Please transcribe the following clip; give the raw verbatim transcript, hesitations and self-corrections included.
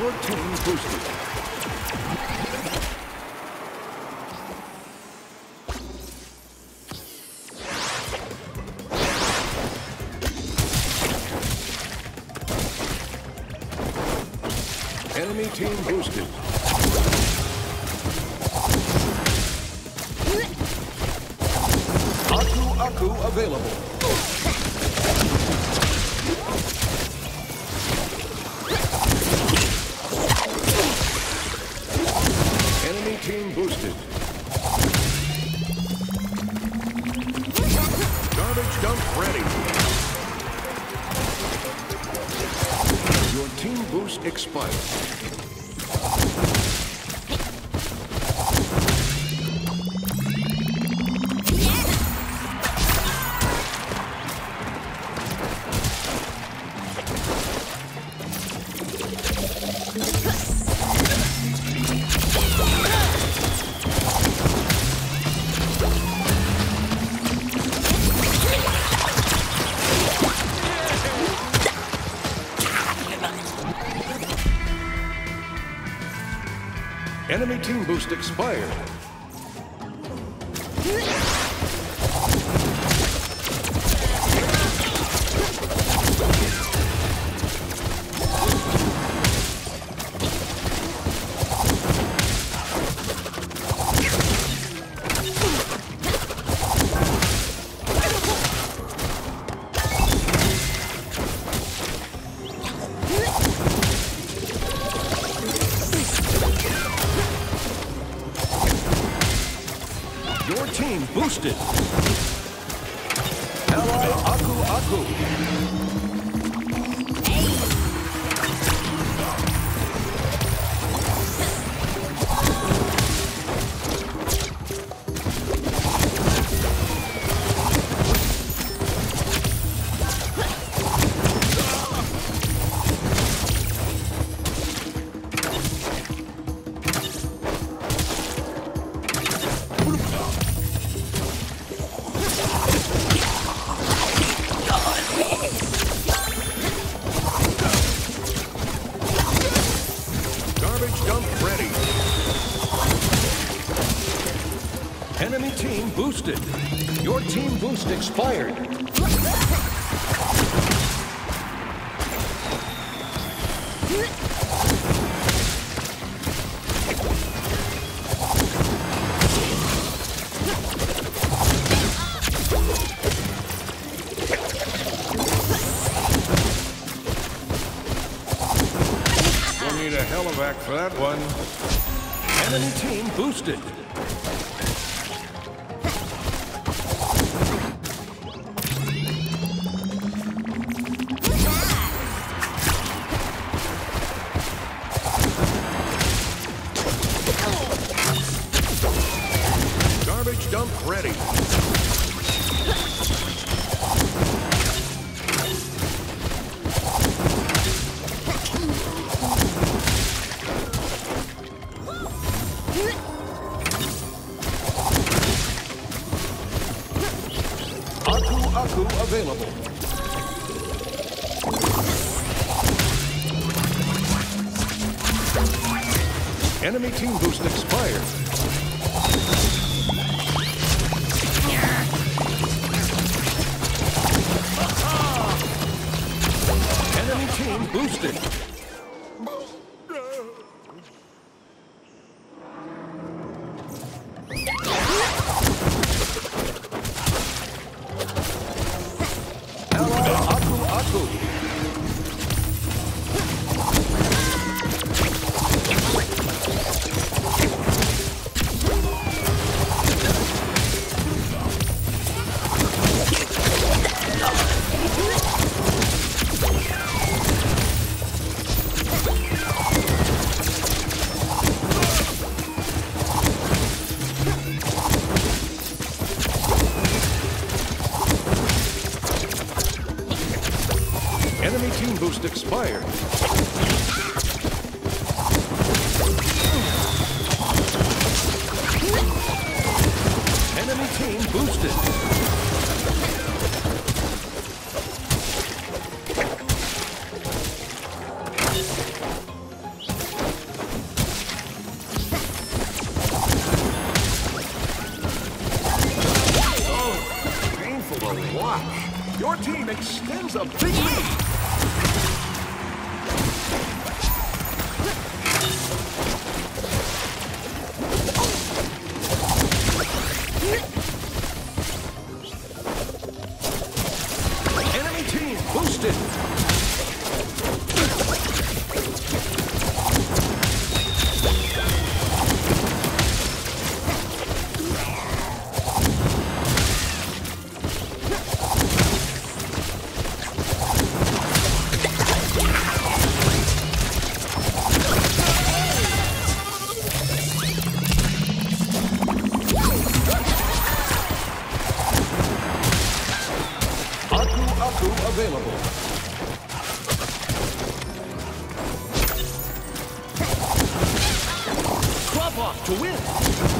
Your team boosted. Enemy team boosted. Aku Aku available. Enemy team boosted. Garbage dump ready. Your team boost expired. Enemy team boost expired. Your team boosted. Ally Aku Aku. Enemy team boosted. Your team boost expired. We'll need a helivac for that one. Enemy team boosted. Garbage dump ready. Aku Aku available. Enemy team boost expired. Enemy team boosted. Ally Aku Aku. Enemy team boost expired. Enemy team boosted. flash. Your team extends a big lead. Enemy team boosted. Available. Drop off to win.